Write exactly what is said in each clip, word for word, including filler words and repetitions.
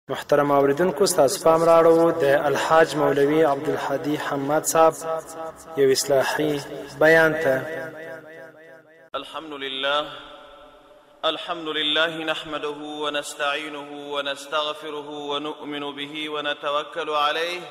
محترم اوریدونکو ستاسو پام راړو د الحاج مولوي عبدالهادي حماد صاحب یو اصلاحي بیان ته. الحمد لله الحمد لله نحمده ونستعينه ونستغفره ونؤمن به ونتوكل عليه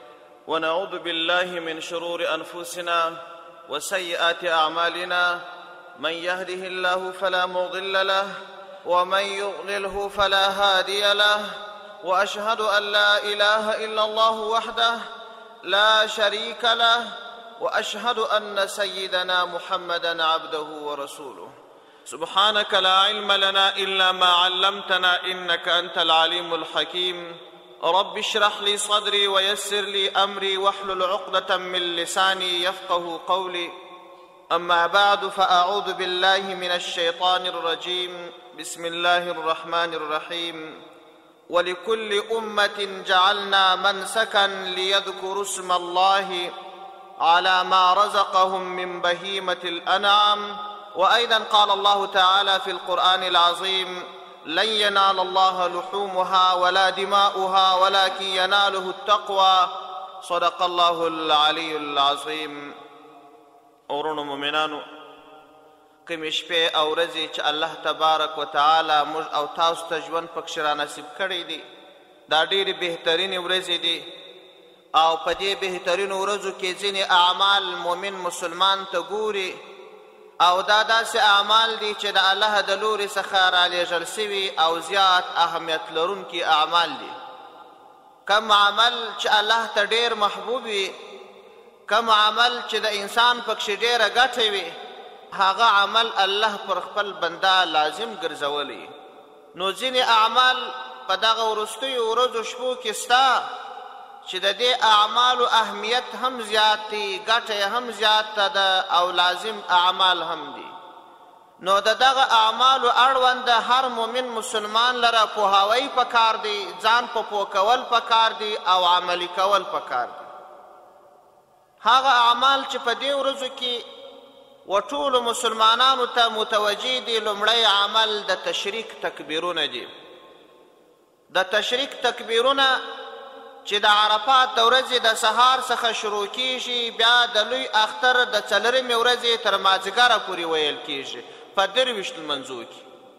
ونعوذ بالله من شرور أنفسنا وسيئات أعمالنا. من يهده الله فلا مضل له ومن يضلله فلا هادي له، وأشهد أن لا إله إلا الله وحده لا شريك له، وأشهد أن سيدنا محمدا عبده ورسوله. سبحانك لا علم لنا إلا ما علمتنا إنك أنت العليم الحكيم. رب اشرح لي صدري ويسر لي أمري واحلل عقدة من لساني يفقه قولي. أما بعد، فأعوذ بالله من الشيطان الرجيم. بسم الله الرحمن الرحيم. ولكل أمة جعلنا منسكا ليذكروا اسم الله على ما رزقهم من بهيمة الأنعام. وأيضا قال الله تعالى في القرآن العظيم: لن ينال الله لحومها ولا دماؤها ولكن يناله التقوى. صدق الله العلي العظيم. اورونو مؤمنانو، کومې شپې او ورځې چې الله تبارک وتعالی موږ او تاسو ته ژوند پکښې رانصیب کړی دی، دا ډېرې بهترینې ورځې دي، او په دې بهترینو ورځو کې ځینې اعمال مؤمن مسلمان ته ګوري، او دا داسې اعمال دي چې د الله د لورې څخه رالیږل سوي او زیات اهمیت لرونکي اعمال دي. کم عمل چې الله ته ډېر محبوب وي، کم عمل چې د انسان پکښې ډېره ګټه وي، هغه عمل الله پر خپل بنده لازم ګرځولی. نو ځینې اعمال په دغه وروستیو ورځو شپو کې سته چې د دې اعمالو اهمیت هم زیات دی، ګټه یې هم زیاته ده، او لازم اعمال هم دي. نو د دغه اعمالو اړوند هر مؤمن مسلمان لره پوهاوی پکار دی، ځان په پوه کول پکار دی، او عملي کول پکار دی. هغه اعمال چې په دې ورځو کې و ټولو مسلمانانو ته متوجه دي، لومړی عمل د تشریک تکبیرونه دي. د تشریک تکبیرونه چې د عرفات د ورځې د سهار څخه شروع کیږي، بیا د لوی اختر د څلرمې ورځې تر مازدیګره پورې ویل کیږي په درویشت لمانځو کې.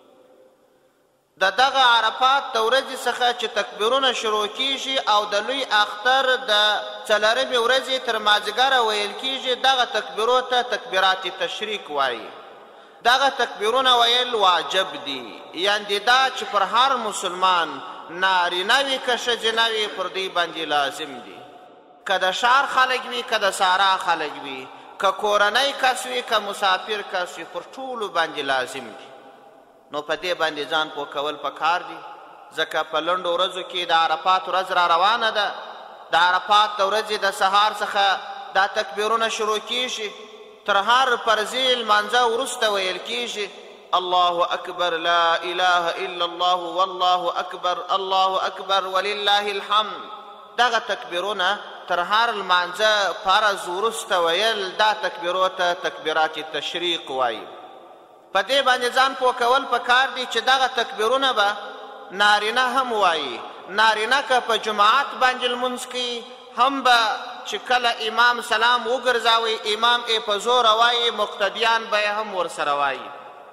د دغه عرفات د ورځې څخه چې تکبیرونه شروع کیږي او د لوی اختر د څلرمې ورځې تر مازدیګره ویل کیږي، دغه تکبیرو ته تکبیرات تشریک وایي. دغه تکبیرونه ویل واجب دي، یعنې دا چې پر هر مسلمان نارینه وي که ښځینه وي پر دوی باندې لازم دي. که د ښار خلک وي که د صحرا خلک وي، که کورنی کس وي که مسافر کس وي، پر ټولو باندې لازم دي. نو په دې باندې ځان پوه کول پکار دي، ځکه په لنډو ورځو کې د عرفات ورځ را روانه ده. د عرفات د ورځې د سهار څخه دا تکبیرونه شروع کیږي، تر هر فرضي لمانځه وروسته ویل کیږي: الله اکبر، لا اله الا الله، والله اکبر، الله اکبر ولله الحمد. دغه تکبیرونه تر هر لمانځه فرض وروسته ویل، دا تکبیرو ته تکبیرات تشریق وایي. په دې باندې ځان پوه کول پکار دي چې دغه تکبیرونه به نارینه هم وایي. نارینه که په جماعت باندې لمونځ کوي، هم به چې کله امام سلام وګرځاوي امام یې په زوره وایي، مقتدیان به یې هم ورسره وایي.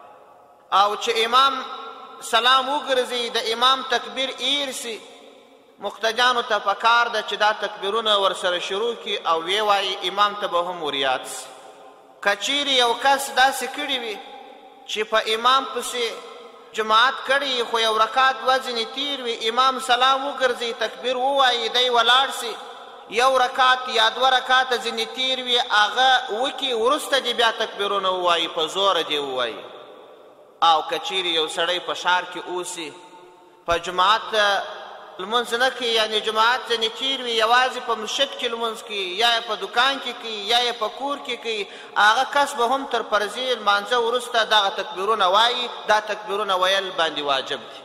او چې امام سلام وګرځي د امام تکبیر ایر سي، مقتدیانو ته پکار ده چې دا تکبیرونه ورسره شروع کړي او ویې وایي، امام ته به هم وریاد سي. که چیرې یو کس داسې کړي وي چې په امام پسې جماعت کړي، خو یو رکعت دوه ځینې تیر وي، امام سلام وګرځي تکبیر ووایي، دی ولاړ سي، یو رکعت یا دوه رکعته ځینې تیر وي، هغه وکړي، وروسته دې بیا تکبیرونه ووایي، په زوره دې ووایي. او که چیرې یو سړی په ښار کې اوسي، په جماعت لمونځ نه کوي، یعنې جماعت ځینې تیر وي، یوازې په مسجد کې لمونځ کوي، یا یې په دکان کې کوي، یا یې په کور کې کوي، هغه کس به هم تر فرضي لمانځه وروسته دغه تکبیرونه وایي. دا تکبیرونه ویل باندې واجب دي.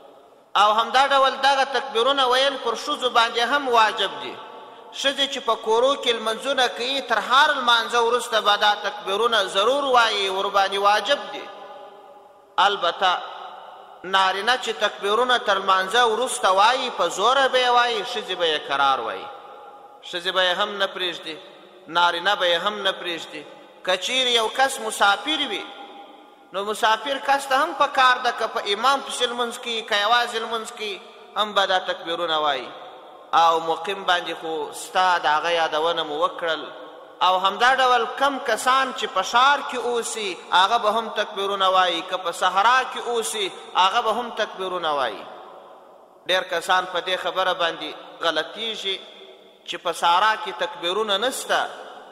او همدا ډول دغه تکبیرونه ویل پر ښځو باندې هم واجب دي. ښځې چې په کورو کې لمنځونه کوي، تر هر لمانځه وروسته به دا تکبیرونه ضرور وایي، ورباندې واجب دي. البته نارینه چې تکبیرونه تر لمانځه وروسته وایي په زوره به یې وایي، ښځې به یې کرار وایي. ښځې به یې هم نه پرېږدي، نارینه به یې هم نه پرېږدي. که چیرې یو کس مسافر وي نو مسافر کس ته هم پکار ده که په امام پسې لمونځ کوي که یوازې لمونځ کوي هم به دا تکبیرونه وایي. او مقیم باندې خو ستا د هغه یادونه مو وکړل. او همدا ډول کم کسان چې په ښار کې اوسي هغه به هم تکبیرونه وایي، که په صحرا کې اوسي هغه به هم تکبیرونه وایي. ډېر کسان په دې خبره باندې غلطیږي چې په صحرا کې تکبیرونه نسته.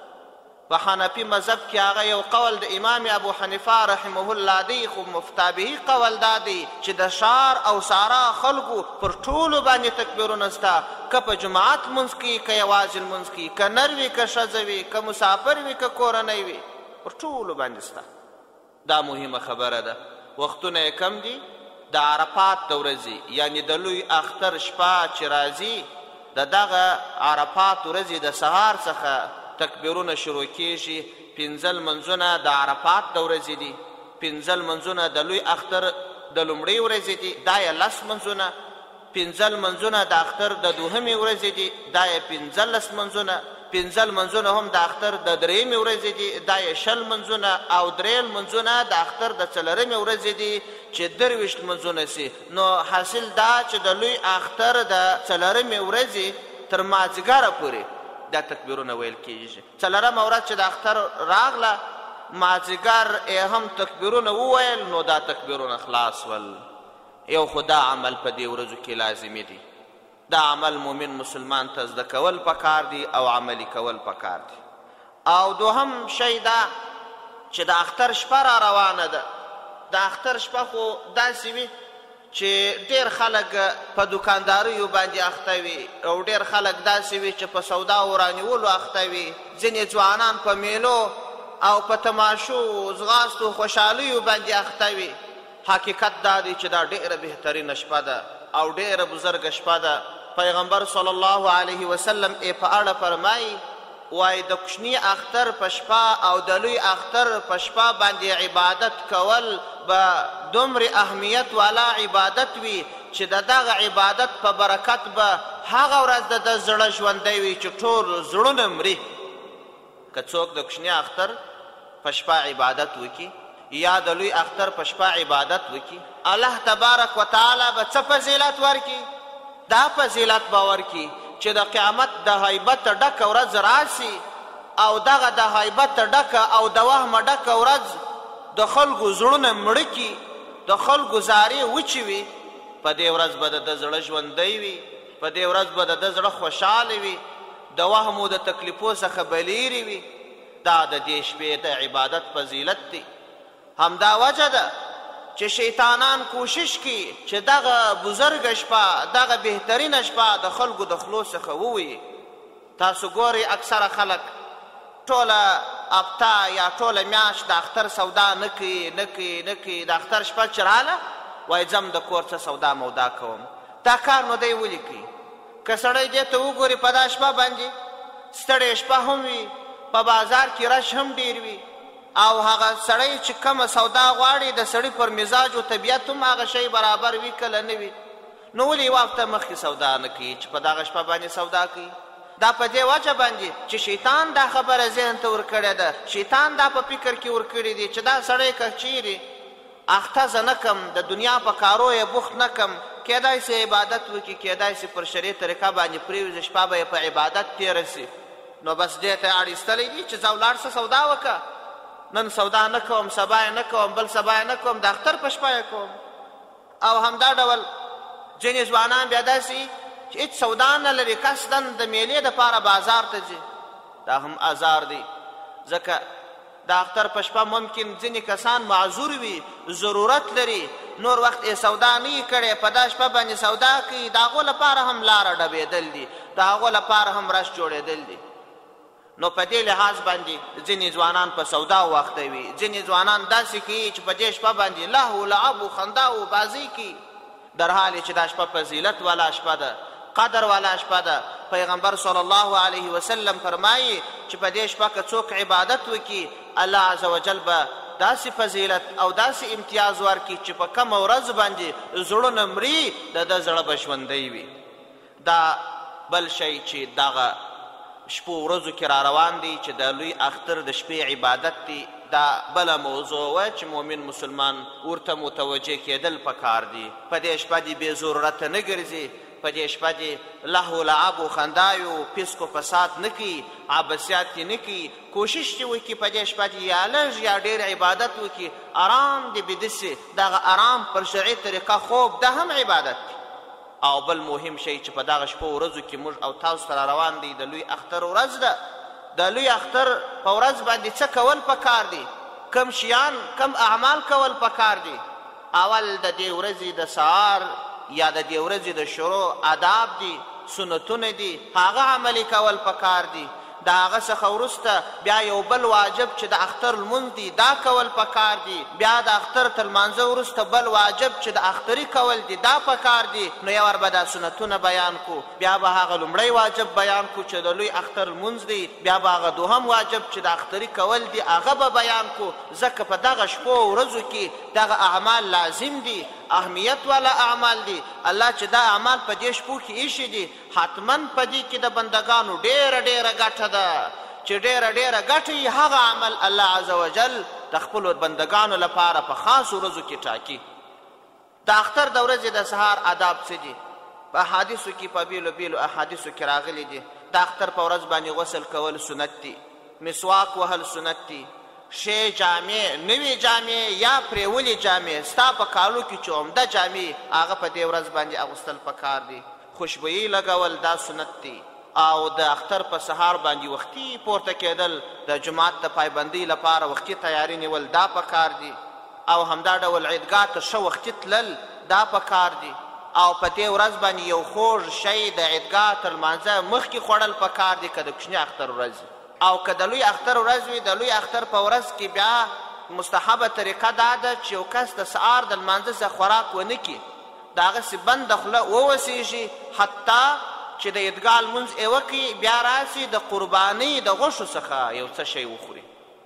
په حنفي مذهب کې هغه یو قول د امام ابو حنیفه رحمه الله دی، خو مفتابهي قول دا دی چې د ښار او صحرا خلکو پر ټولو باندې تکبیرونه سته، که په جماعت لمونځ کوي که یوازې لمونځ کوي، که نر وي که ښځه وي، که مسافر وي که کورنی وي، پر ټولو باندې سته. دا مهمه خبره ده. وختونه یې کم دي. د عرفات د ورځې یعنې د لوی اختر شپه چې راځي د دغه عرفات ورځې د سهار څخه تکبیرونه شروع کیږي. پنځه لمونځونه د عرفات د ورځې دي، پنځه لمونځونه د لوی اختر د لومړۍ ورځې دي، دا یې لس لمونځونه. پنځه لمونځونه د اختر د دوهمې ورځې دي، دا یې پنځلس لمونځونه. پنځه لمونځونه هم د اختر د درېیمې ورځې دي، دا یې شل لمونځونه. او درې لمونځونه د اختر د څلورمې ورځې دي چې درویشت لمونځونه سي. نو حاصل دا چې د لوی اختر د څلورمې ورځې تر مازدیګره پورې دا تکبیرونه ویل کېږي. څلورمه ورځ چې د اختر راغله مازدیګر یې هم تکبیرونه وویل، نو دا تکبیرونه خلاص ول. یو خو دا عمل په دې ورځو کې لازمي دی. دا عمل مومن مسلمان ته زده کول پکار دي او عملي کول پکار دي. او دوهم شی دا چې د اختر شپه را روانه ده. د اختر شپه خو داسې وي چې ډېر خلک په دوکانداریو باندې اخته وي او ډېر خلک داسې وي چې په سوداو رانیولو اخته وي. ځینې ځوانان په میلو او په تماشو ځغاستو خوشحالیو باندې اخته وي. حقیقت دا دی چې دا ډېره بهترینه شپه ده او ډېره بزرګه شپه ده. پیغمبر صلی الله علیه وسلم یې په اړه فرمایي، وایي د کوچني اختر په شپه او د لوی اختر په شپه باندې عبادت کول به دومره اهمیت والا عبادت وي چې د دغه عبادت په برکت به هغه ورځ د ده زړه ژوندی وي چې ټول زړونه مري. که څوک د کوچني اختر په شپه عبادت وکړي یا د لوی اختر په شپه عبادت وکړي، الله تبارک وتعالی به څه فضیلت ورکړي؟ دا فضیلت به ورکړي چې د قیامت د هیبت ډکه ورځ راسي او دغه د هیبت ډکه او د وهمه ډکه ورځ د خلکو زړونه مړه کي، د خلکو زارې وچې وي. په دې ورځ به د ده زړه ژوندی وي، په دې ورځ به د ده زړه خوشحاله وي، د وهمو د تکلیفو څخه به لیرې وي. دا د دې شپې د عبادت فضیلت دی. همدا وجه ده چې شیطانان کوشش کوي چې دغه بزرګه شپه، دغه بهترینه شپه د خلکو د خولو څخه ووایي. تاسو ګورئ اکثره خلک ټوله هفته یا ټوله میاشت د اختر سودا نه کوي نه کوي نه کوي. د اختر شپه چې راله وایي ځم د کور څه سودا مودا کوم. دا کار نو دی ولې کوي؟ که سړی دې ته وګوري په دا شپه باندې ستړې شپه هم وي، په بازار کې رش هم ډېر وي، او هغه سړی چې کومه سودا غواړي د سړي پر مزاج او طبیعت هم هغه شی برابر وي کله نه وي. نو ولې یوه هفته مخکې سودا نه کوي چې په دغه شپه باندې سودا کوي؟ دا په دې وجه باندې چې شیطان دا خبره ذهن ته ورکړې ده. شیطان دا په فکر کې ورکړي دي چې دا سړی که چیرې اخته زه نه کم، د دنیا په کارو یې بوخت نه کم، کیدای سي عبادت وکړي، کیدای سي پر شرعي طریقه باندې پرېوځي، شپه به یې په عبادت تېره سي. نو بس دې ته اړ ایستلی دي چې ځه ولاړ شه سودا وکړه. نن سودا نه کوم، سبا یې نه کوم، بل سبا یې نه کوم، د اختر په شپه یې کوم. او همدا ډول ځینې ځوانان بیا داسې چې هېڅ سودا نه لري، قصدن د میلې دپاره بازار ته ځي. دا هم ازار دی، ځکه د اختر په شپه ممکن ځینې کسان معذور وي، ضرورت لري، نور وخت یې سودا نه یې کړی، په دا شپه باندې سودا کوي. د هغو لپاره هم لاره ډبېدل دي، د هغو لپاره هم رش جوړېدل دي. نو په دې لحاظ باندې ځینې ځوانان په سودا وخته وي، ځینې ځوانان داسې کوي چې په دې شپه باندې لهو لعب و خندا و بازي کوي، در حال چې دا شپه فضیلت والا شپه ده، قدر والا شپه ده. پیغمبر صلی الله علیه وسلم فرمایي چې په دې شپه که څوک عبادت وکړي، الله عز وجل به داسې فضیلت او داسې امتیاز ورکړي چې په کومه ورځ باندې زړونه مري د ده زړه به ژوندی وي. دا بل شی چې دغه شپو ورځو کې را روان دی چې د لوی اختر د شپې عبادت دی، دا بله موضوع وه چې مؤمن مسلمان ورته متوجه کېدل پکار دي. په دې شپه دې بې ضرورته نه ګرځي، په دې شپه دې لهو لعب و خندایو پیسکو فساد نه کوي، عبثیات یې نه کوي. کوشش دې وکړي په دې شپه دې یا لږ یا ډېر عبادت وکړي، ارام دې بیده سي. دغه ارام پر شرعي طریقه خوب دا هم عبادت دی. او بل مهم شی چې په دغه شپو ورځو کې موږ او تاسو سره روان دی د لوی اختر ورځ ده. د لوی اختر په ورځ باندې څه کول پکار دي، کم شیان کم اعمال کول پکار دي. اول د دې ورځې د سهار یا د دې ورځې د شروع آداب دي، سنتونه دي، هغه عملي کول پکار دي. د هغه څخه وروسته بیا یو بل واجب چې د اختر لمونځ دی دا کول پکار دي. بیا د اختر تر لمانځه وروسته بل واجب چې د اختري کول دي دا پکار دي. نو یو ور به دا سنتونه بیان کو، بیا به هغه لومړی واجب بیان کو چې د لوی اختر لمونځ دی، بیا به هغه دوهم واجب چې د اختري کول دي هغه به بیان کو. ځکه په دغه شپو ورځو کې دغه اعمال لازم دي، اهمیت والا اعمال دي. الله چې دا اعمال په دې شپو کې ایښي دي، حتما په دې کې د بندګانو ډېره ډېره ګټه ده چې ډېره ډېره ګټه یې هغه عمل الله عز وجل د خپلو بندګانو لپاره په خاصو ورځو کې ټاکي. د اختر د ورځې د سهار آداب څه دي؟ په احادیثو کې په بیلو بیلو احادیثو کې راغلي دي. د اختر په ورځ باندې غسل کول سنت دي، مسواک وهل سنت دي، شی جامې نوې جامې یا پرېولې جامې ستا په کالو کې چې عمده جامې هغه په دې ورځ باندې اغوستل پکار دي. خوشبویي لګول دا سنت دي. او د اختر په سهار باندې وختي پورته کېدل، د جماعت د پایبندۍ لپاره وختي تیاری نیول دا پکار دي. او همدا ډول عیدګاه ته ښه وختي تلل دا پکار دي. او په دې ورځ باندې یو خوږ شی د عیدګاه تر لمانځه مخکې خوړل پکار دي که د کوچني اختر ورځ. او که د لوی اختر ورځ وي، د لوی اختر په ورځ کې بیا مستحبه طریقه دا ده چې یو کس د سهار د لمانځه څخه خوراک ونه کړي، د هغسې بنده خوله ووسېږي حتی چې د عیدګاه لمونځ یې وکړي، بیا راسي د قربانۍ د غوښو څخه یو څه شی وخوري.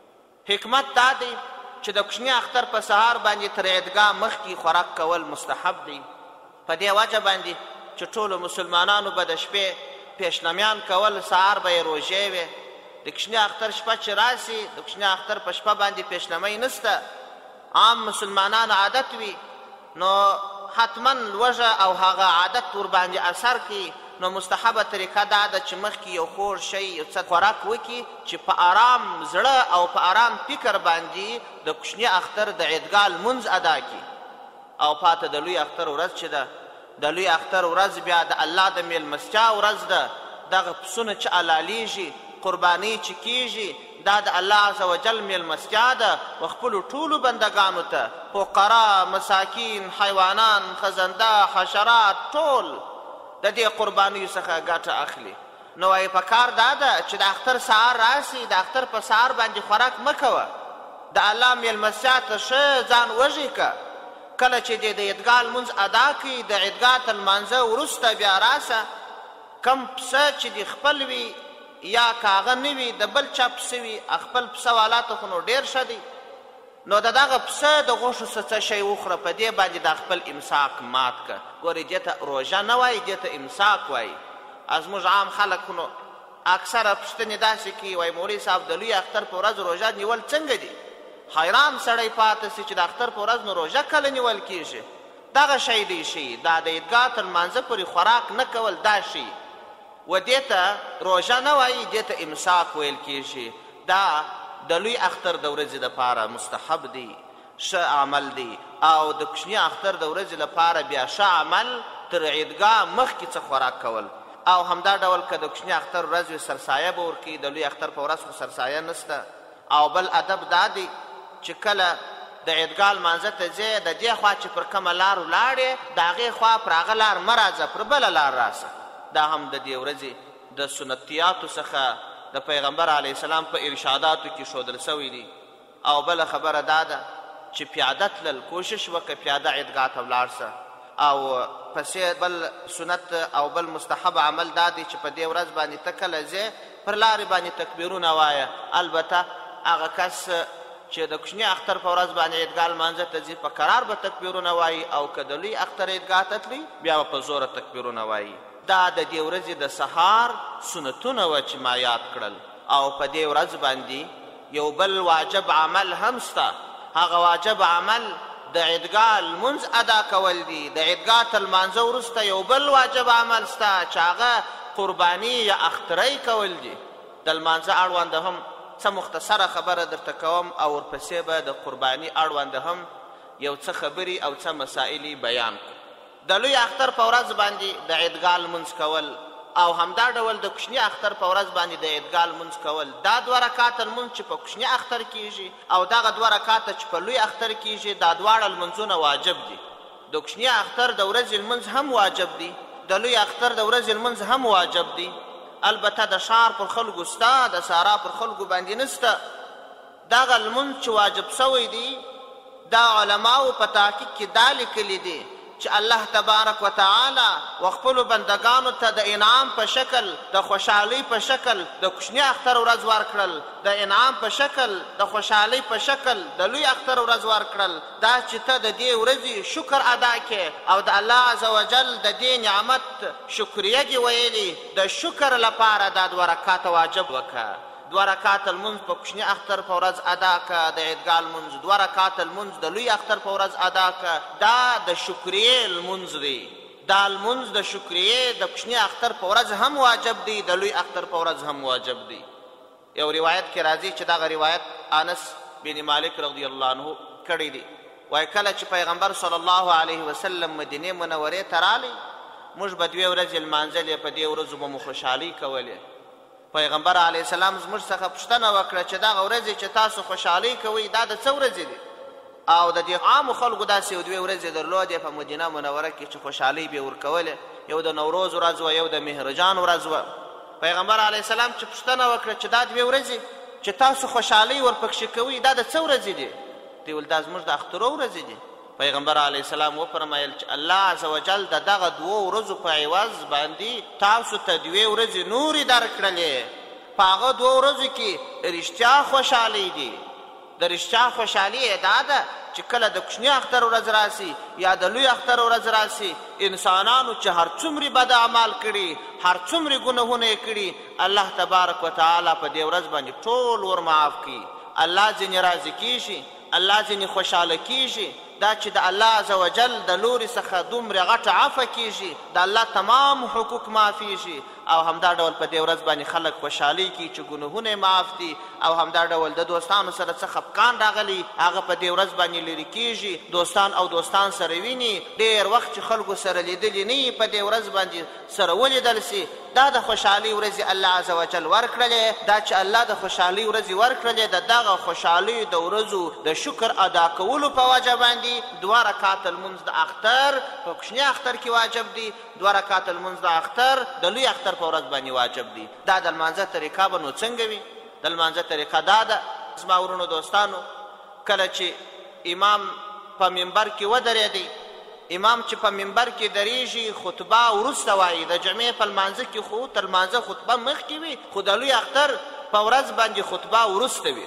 حکمت دا دی چې د کوچني اختر په سهار باندې تر عیدګاه مخکې خوراک کول مستحب دی. په دې وجه باندې چې ټولو مسلمانانو به د شپې پیشنمیان کول، سهار به یې روژې وې. د کوچني اختر شپه چې راسي، د کوچني اختر په شپه باندې پیشنمۍ نسته، عام مسلمانانو عادت وي، نو حتما لوږه او هغه عادت ورباندې اثر کوي. نو مستحبه طریقه دا ده چې مخکې یو خوږ شی یو څه خوراک وکړي چې په ارام زړه او په ارام فکر باندې د کوچني اختر د عیدګاه لمونځ ادا کړي. او پاته د لوی اختر ورځ چې ده، د لوی اختر ورځ بیا د الله د میلمستیا ورځ ده. دغه پسونه چې حلالیږي، قرباني چې کیږي، دا د الله عز وجل میلمستیا ده و خپلو ټولو بندګانو ته، فقرا، مساکین، حیوانان، خزنده، حشرات، ټول د دې قربانیو څخه ګټه اخلي. نو وایي پکار دا ده چې د اختر سهار راسي، د اختر په سهار باندې خوراک مه کوه، د الله میلمستیا ته ښه ځان وږي که. کله چې دې د عیدګاه لمونځ ادا کړي، د عیدګاه تر لمانځه وروسته بیا راسه، کم پسه چې دې خپل وي یا که هغه نه وي د بل چا پسه وي، خپل پسه والا ته خو نو ډېر ښه دی. نو د دغه پسه د غوښو څه شی وخوره، په دې باندې د خپل امساک مات که. ګورې دې ته روژه نه وایي، دې ته امساک وایي. زموږ عام خلک نو اکثره پوښتنې داسې کوي، وایي مولوي صاحب د لوی اختر په ورځ روژه نیول څنګه دي؟ حیران سړی پاته سي چې د اختر په ورځ نو روژه کله نیول کېږي؟ دغه شی دی شي، دا د عیدګاه تر لمانځه پورې خوراک نه کول دا شي، و دې ته روژه نه وایي، دې ته امساک ویل کېږي. دا د لوی اختر د ورځې دپاره مستحب دی، ښه عمل دی. او د کوچني اختر د ورځې لپاره بیا ښه عمل تر عیدګاه مخکې څه خوراک کول. او همدا ډول که د کوچني اختر ورځ وي سرسایه به ورکوي، د لوی اختر په ورځ خو سرسایه نسته. او بل ادب دا دی چې کله د عیدګاه لمانځه ته ځې، د دې خوا چې پر کومه لار ولاړې د هغې خوا پر هغه لار مه راځه، پر بله لار راسه. دا هم د دې ورځې د سنتیاتو څخه د پیغمبر علیه السلام په ارشاداتو کې ښودل سوي دي. او بله خبره دا ده چې پیاده تلل، کوشش وکړه پیاده عیدګاه ته ولاړ سه. او پسې بل سنت او بل مستحب عمل دا دی چې په دې ورځ باندې ته کله ځې پر لارې باندې تکبیرونه وایه. البته هغه کس چې د کوچني اختر په ورځ باندې عیدګاه لمانځه ته ځي په قرار به تکبیرونه وایي او که د لوی اختر عیدګاه ته تلي بیا به په زوره تکبیرونه وایي. دا د دې ورځې د سهار سنتونه وه چې ما یاد کړل. او په دې ورځ باندې یو بل واجب عمل هم سته. هغه واجب عمل د عیدګاه لمونځ ادا کول دي. د عیدګاه تر لمانځه وروسته یو بل واجب عمل سته چې هغه قرباني یا اختری کول دي. د لمانځه اړونده هم څه مختصره خبره درته کوم او ورپسې به د قرباني اړونده هم یو څه خبرې او څه مسایلې بیان کړو. د لوی اختر په ورځ باندې د عیدګاه لمونځ کول او همدا ډول د کوچني اختر په ورځ باندې د عیدګاه لمونځ کول، دا دوه رکعاته لمونځ چې په کوچني اختر کیږي او دغه دوه رکعاته چې په لوی اختر کیږي، دا دواړه لمونځونه واجب دي. د کوچني اختر د ورځې لمونځ هم واجب دي، د لوی اختر د ورځې لمونځ هم واجب دي. البته د ښار پر خلکو سته، د سارا پر خلکو باندې نسته. دغه لمونځ چې واجب سوی دی دا علماو په تحقیق کې دا لیکلي دي چې الله تبارک وتعالی وخپلو بندگانو ته د انعام په شکل، د خوشحالۍ په شکل د کوچني اختر ورځ ورکړل، د انعام په شکل، د خوشحالۍ په شکل د لوی اختر ورځ ورکړل. دا چې ته د دې ورځې شکر ادا کړې او د الله عز وجل د دې نعمت شکریه دې ویلي، د شکر لپاره دا دوه رکعاته واجب وکړه. دوه رکعاته لمونځ په کوچني اختر په ورځ ادا کړه، د عیدګاه لمونځ. دوه رکعاته لمونځ د لوی اختر په ورځ ادا کړه. دا د شکریې لمونځ دی. دا لمونځ د شکریې د کوچني اختر په ورځ هم واجب دی، د لوی اختر په ورځ هم واجب دی. یو روایت کې راځي چې دغه روایت انس بن مالک رضی الله عنه کړی دی. وایي کله چې پیغمبر صلی الله علیه وسلم مدینې منورې ته رالی، موږ به دوې ورځې لمانځلې، په دې ورځو به مو خوشحالۍ کولې. پیغمبر علیه السلام زموږ څخه پوښتنه وکړه چې دغه ورځې چې تاسو خوشحالۍ کوئ دا د څه ورځې دي؟ او د دې عامو خلکو داسې یو دوې ورځې درلودې په مدینه منوره کې چې خوشحالۍ به یې ورکولې. یو د نوروز ورځ وه، یو د مهرجان ورځ وه. پیغمبر علیه السلام چې پوښتنه وکړه چې دا دوې ورځې چې تاسو خوشحالۍ ورپکښې کوئ دا د څه ورځې دي؟ دوی ویل دا زموږ د اخترو ورځې دي. پیغمبر علیه السلام وفرمایل چې الله عز وجل د دغه دوو ورځو په عوض باندې تاسو ته دوې ورځې نورې درکړلې. په هغه دوو ورځو کې رښتیا خوشحالۍ دي. د رښتیا خوشحالي دا ده چې کله د کوچني اختر ورځ راسي یا د لوی اختر ورځ راسي، انسانانو چې هر څومره بد اعمال کړي، هر څومره ګناهونه یې کړي، الله تبارک وتعالی په دې ورځ باندې ټول ور معاف کړي. الله ځینې راضي کیږي، الله ځینې خوشحاله کیږي. دا چې د الله عز وجل د لوري څخه دومره غټه عفه کیږي، د الله تمام حقوق معافیږي. او همدا ډول په دې ورځ باندې خلک خوشحالي کوي چې ګناهونه یې معاف دي. او همدا ډول د دوستانو سره څه خفقان راغلی هغه په دې ورځ باندې لرې کیږي. دوستان او دوستان سره ویني، ډېر وخت چې خلکو سره لیدلي نه وي په دې ورځ باندې سره ولیدل سي. دا د خوشحالۍ ورځې الله عز وجل ورکړلې. دا چې الله د خوشحالۍ ورځې ورکړلې، د دغه خوشحالۍ د ورځو د شکر ادا کولو په وجه باندې دوه رکعاته لمونځ د اختر په کوچني اختر کې واجب دي، دوه رکعاته لمونځ د اختر د لوی اختر په ورځ باندې واجب دي. دا د لمانځه طریقه به نو څنګه وي؟ د لمانځه طریقه دا ده زما ورونو دوستانو، کله چې امام په منبر کې ودرېدی، امام چې په منبر کې درېږي خطبه وروسته وایي. د جمعې په لمانځه کې خو تر لمانځه خطبه مخکې وي، خو د لوی اختر په ورځ باندې خطبه وروسته وي.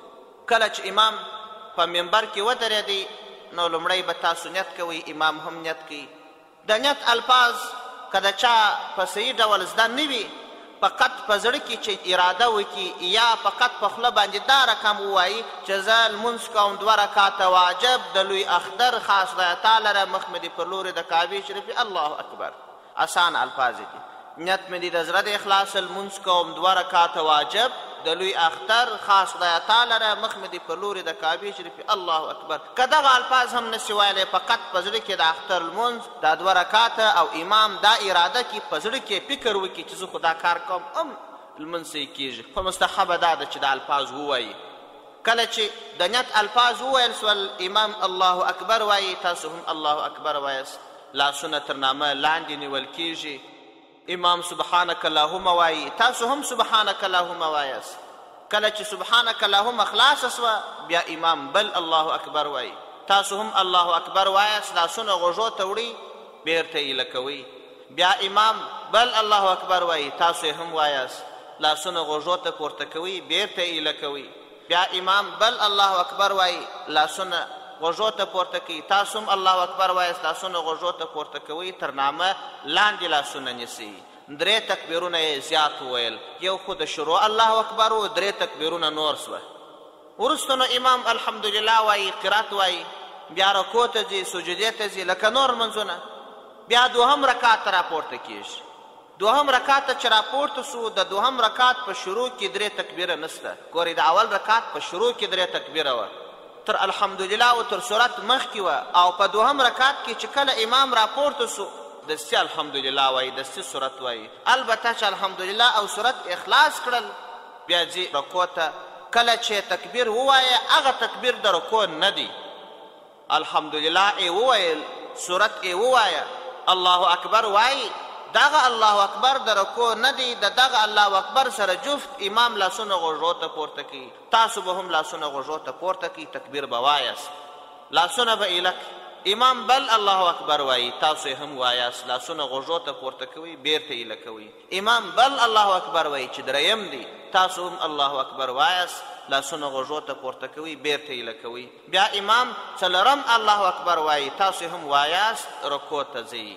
کله چې امام په منبر کې ودرېدی نو لومړی به تاسو نیت کوئ، امام هم نیت کوي. د نیت الفاظ که د چا په صحیح ډول زده نه وي، فقط په زړه کې چې اراده وکړي یا فقط په خوله باندې دا رقم ووایي چې زه لمونځ کوم دوه رکعاته واجب د لوی اختر خاص خدای تعالی را مخ مې دې پر لورې د کعبې شریفې، الله اکبر. آسان الفاظ دي. نیت مې دې د زړه د اخلاص لمونځ کوم دوه رکعاته واجب د لوی اختر خاص خدای تعالی را مخ مې دې پر لورې د کعبې شریفې، الله اکبر. که دغه الفاظ هم نسي ویلی، فقط په زړه کې د اختر لمونځ دا دوه رکعاته او امام دا اراده کړي، په زړه کې فکر وکړي چې زه خو دا کار کوم، هم لمونځ صحیح کېږي. خو مستحبه دا ده چې د الفاظ ووایي. کله چې د نیت الفاظ وویل سول، امام الله اکبر وایي، تاسو هم الله اکبر وایاست. لاسونه تر نامه لاندې نیول کېږي. امام سبحانک اللهم وایي، تاسو هم سبحانک اللهم وایاست. کله چې سبحانک اللهم خلاصه سوه، بیا امام بل الله اکبر وایي، تاسو هم الله اکبر وایاست. لاسونه غوږو ته وړي، بیرته یې لکوئ. بیا امام بل الله اکبر وایي، تاسو هم وایاست. لاسونه غوږو ته پورته کوئ، بیرته یې لکوئ. بیا امام بل الله اکبر وایي لاسونه غوږو ته پورته کوي، تاسو هم الله اکبر وایاست لاسونه غوږو ته پورته کوئ، تر نامه لاندې لاسونه نیسئ. درې تکبیرونه یې زیات وویل، یو خو د شروع الله اکبر و، درې تکبیرونه نور سوه. وروسته نو امام الحمدلله وایي، قرات وایي، بیا رکوع ته ځي، سجدې ته ځي لکه نور منځونه. بیا دوهم رکعت ته راپورته کېږي. دوهم رکعت ته چې راپورته سو، د دوهم رکعت په شروع کې درې تکبیره نسته. ګورئ د اول رکعت په شروع کې درې تکبیره وه، تر الحمدلله او تر سورت مخکې وه، او په دوهم رکعت کې چې کله امام راپورته سو دستي الحمدلله وایي، دستي سورت وایي. البته چې الحمدلله او سورت اخلاص کړل، بیا ځي رکوع ته. کله چې تکبیر ووایه هغه تکبیر د رکوع نه دی. الحمدلله یې وویل، سورت یې ووایه، الله اکبر وایي، دغه الله اکبر د رکوع نه دی. د دغه الله اکبر سره جفت امام لاسونه غوږو ته پورته کوي، تاسو به هم لاسونه غوږو ته پورته کوي، تکبیر به وایاست، لاسونه به ایله امام بل الله اکبر وایي، تاسو یې هم وایاست، لاسونه غوږو ته پورته کوئ، بیرته ایله کوئ. امام بل الله اکبر وایي چې دریم دی، تاسو هم الله اکبر وایاست، لاسونه غوږو ته پورته کوئ، بیرته ایله کوئ. بیا امام څلورم الله اکبر وایي، تاسو هم وایاست، رکوع ته ځئ.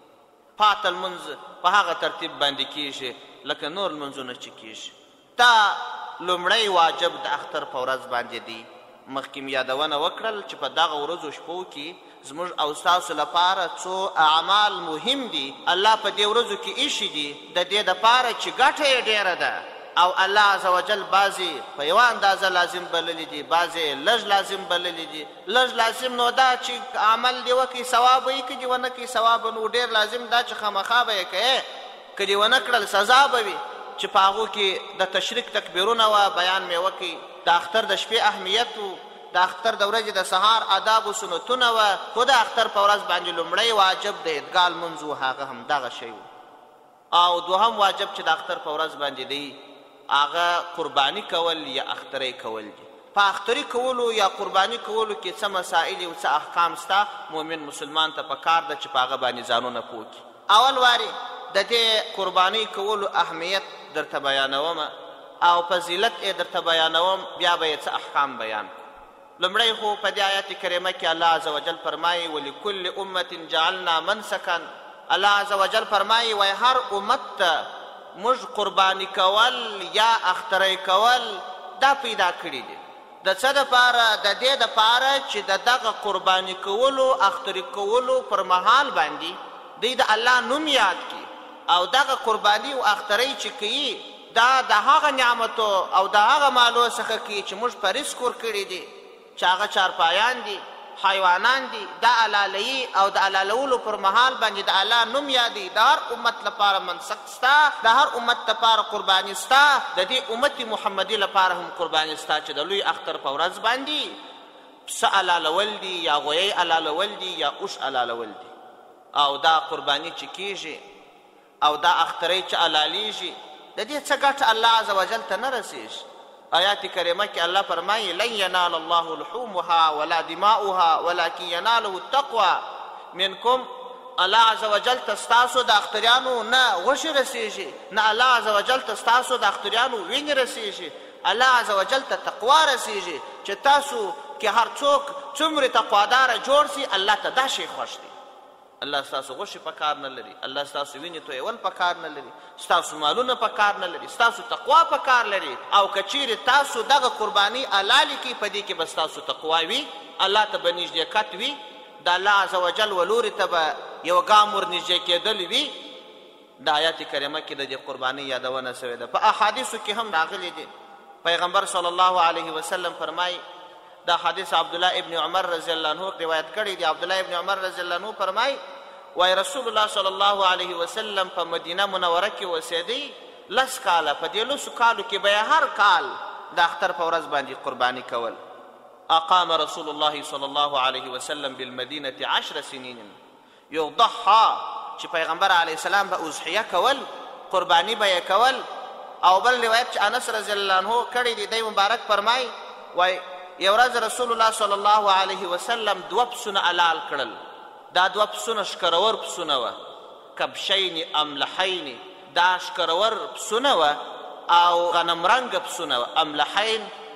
پاته لمونځ په هغه ترتیب باندې کیږي لکه نور لمونځونه چې کیږي. دا لومړی واجب د اختر په ورځ باندې دی. مخکې م یادونه وکړل چې په دغه ورځو شپو کې زموږ او ستاسو لپاره څو اعمال مهم دي. الله په دې ورځو کې ایښي دي د دې دپاره چې ګټه یې ډېره ده، او الله عز وجل بعضې په یوه اندازه لازم بللی دي، بعضې لږ لازم بللی دي. لږ لازم نو دا چې عمل دې وکړي ثواب به یې، که دې ونه کړي ثواب به نو. ډېر لازم دا چې خامخا به یې کوې، که دې ونه کړل سزا به وي. چې په هغو کې د تشریک تکبیرونه وه، بیان مې وکړي. د اختر د شپې اهمیت و، د اختر د ورځې د سهار آداب و سنتونه وه. خو د اختر په ورځ باندې لومړی واجب د عیدګاه لمونځ و، هغه هم دغه شی و. او دوهم واجب چې د اختر په ورځ باندې دی هغه قرباني کول یا اختری کول دي. په اختری کولو یا قرباني کولو کې څه مسائل او څه احکام سته، مؤمن مسلمان ته پکار ده چې په هغه باندې ځانونه پوه کړي. اول وارې د دې قرباني کولو اهمیت درته بیانوم او فضیلت یې درته بیانوم، بیا به یې څه احکام بیان کړو. لومړی خو په دې آیت کریمه کې الله عز وجل فرمایي ولکل امة جعلنا منسکا. الله عز وجل فرمایي وایي هر امت ته موږ قرباني کول یا اختری کول دا پیدا کړي دي. د څه دپاره؟ د دې دپاره چې د دغه قرباني کولو اختری کولو پر مهال باندې دوی د الله نوم یاد کړي، او دغه قرباني او اختری چې کوي دا د هغه نعمتو او د هغه مالو څخه کوي چې موږ په رزق ورکړي دي، چې هغه چارپایان دي، حیوانان دي. دا علالوي او د علالولو پر مهال باندې د الله نوم یادي. د هر امت لپاره منسک سته، د هر امت لپاره قرباني سته، د دې امت محمدي لپاره هم قرباني سته چې د لوی اختر په ورځ باندې پسه علالول دي یا غویی علالول دي یا اوښ علالول دي. او دا قرباني چې کیږي او دا اختری چې علالیږي د دې څه ګټه الله عز وجل ته نه رسیږي. آیات کریمه کې الله فرمایي لن ینال الله لحومها ولا دماؤها ولکن یناله التقوى منکم. الله عز وجل ته ستاسو د اختریانو نه غوښې رسیږي، نه الله عز وجل ته ستاسو د اختریانو وینې رسیږي. الله عز وجل ته تقوا رسیږي چې تاسو کې هر څوک څومره تقواداره جوړ سي، الله ته دا شی خوښ دی. الله ستاسو غوښې په کار نه لري، الله ستاسو وینې تویول په کار نه لري، ستاسو مالونه په کار نه لري، ستاسو تقوا په کار لري. او که چیرې تاسو دغه قرباني حلالې کړئ، په دې کې به ستاسو تقوا وي، الله ته به نږدېکت وي، د الله عز وجل و لوري ته به یو ګام ور نږدې کېدل وي. د آیات کریمه کې د دې قربانۍ یادونه سوې ده. په احادیثو کې هم راغلی دی. پیغمبر صلی الله علیه وسلم فرمایي، دا حدیث عبدالله ابن عمر رضی الله عنه روایت کړی دی. عبدالله ابن عمر رضی الله عنه فرمایي وای رسول الله صلی الله علیه وسلم په مدینه منوره کې اوسېدی لس کاله. په دې لسو کالو کې به یې هر کال د اختر په ورځ باندې قرباني کول. اقام رسول الله صلی الله علیه وسلم بالمدینة عشر سنین یضحى، چې پیغمبر علیه السلام به اضحیه کول، قرباني به یې کول. او بل روایت چې انس رضی الله عنه کړی دی، دی مبارک فرمایي وای یو ورځ رسول الله صلی الله علیه وسلم دوه پسونه حلال کړل. دا دوه پسونه ښکرور پسونه وه، کبشین املحین. دا ښکرور پسونه وه او غنم رنګه پسونه وه. املحین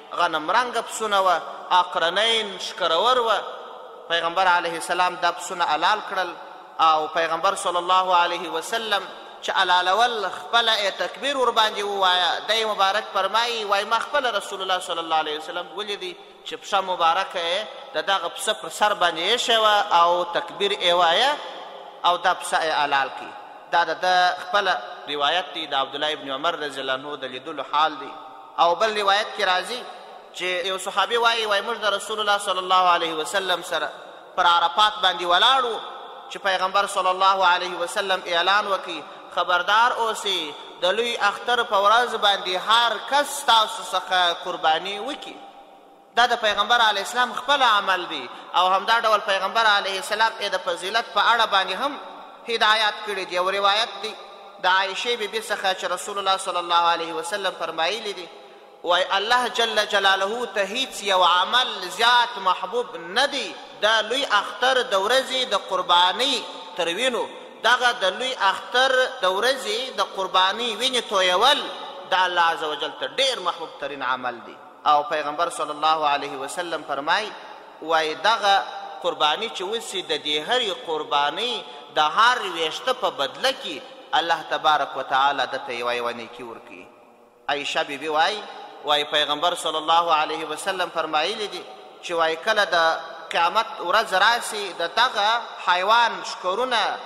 غنم رنګه پسونه وه، اقرنین شکرور وه. پیغمبر علیه السلام دا پسونه حلال کړل او پیغمبر صلی الله علیه وسلم چې حلالول خپله تکبیر ورباندې ووایه، دی مبارک فرمایي وایي ما خپله رسول الله صلی الله علیه وسلم ولیدي چې پسه مبارکه یې د دغه پسه پر سر باندې ایښې وه او تکبیر یې وایه او دا پسه یې حلال کړي. دا د ده خپله روایت دی د عبدالله ابن عمر رضی الله عنه د لیدلو حال دی. او بل روایت کې راځي چې یو صحابي وایي وایي موږ د رسول الله صلی الله علیه وسلم سره پر عرفات باندې ولاړو چې پیغمبر صلی الله علیه وسلم اعلان وکړي خبردار اوسئ د لوی اختر په ورځ باندې هر کس تاسو څخه قرباني وکړي. دا د پیغمبر علیه السلام خپل عمل دی او همدا ډول پیغمبر علیه السلام د فضیلت په اړه باندې هم هدایات کړي دي. یو روایت دی د عایشې بیبي څخه چې رسول الله صلی الله علیه وسلم فرمایلی دي وای الله جل جلاله ته هیڅ یو عمل زیات محبوب نه دی دا لوی اختر د ورځې د قرباني تر وینو. دغه د لوی اختر د ورځې د قرباني وینې تویول د الله عز وجل ته ډېر محبوب ترین عمل دی. او پیغمبر صلی الله علیه وسلم فرمای وای دغه قرباني چې وسي د دې هرې قرباني د هر ویشته په بدله کې الله تبارک وتعالی دته یوه یوه نیکي ورکوي. عایشه بیبي وای وای پیغمبر صلی الله علیه وسلم فرمایلی دي چې وای کله د قیامت ورځ راسي د دغه حیوان شکرونه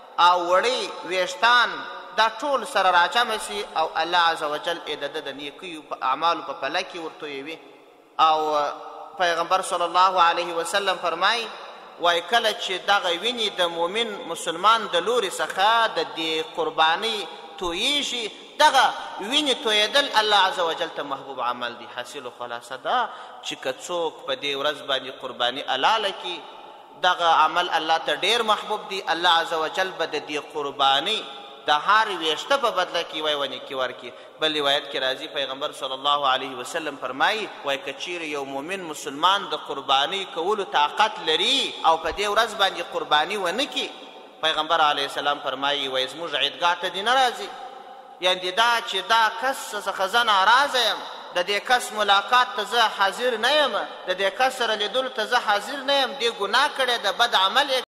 او وړي ویشتان دا ټول سره راجمع سي او الله عز وجل یې د ده د نیکیو په اعمالو په پله کې ورتویوي. او پیغمبر صلی الله علیه وسلم فرمایي وای کله چې دغه وینې د مؤمن مسلمان د لورې څخه د دې قربانۍ تویېږي دغه وینې تویېدل الله عز وجل ته محبوب عمل دی. حاصل و خلاصه دا چې که څوک په دې ورځ باندې قرباني حلاله کړي دغه عمل الله ته ډېر محبوب دی. الله عز وجل به د دې قربانۍ د هر ویشته په بدله کې وای ونې کې ورکړي. بل روایت کې راځي پیغمبر صلی الله علیه وسلم فرمایي وای که چیرې یو مؤمن مسلمان د قربانۍ کولو طاقت لري او په دې ورځ باندې قرباني ونه کړي پیغمبر علیه السلام فرمایي وای زموږ عیدګاه ته دې نه راځي. یعنې دا چې دا کس څخه زه ناراضه یم د دې کس ملاقات ته زه حاضر نه یم د دې کس سره لیدلو ته زه حاضر نه یم دې ګناه کړی د بد عمل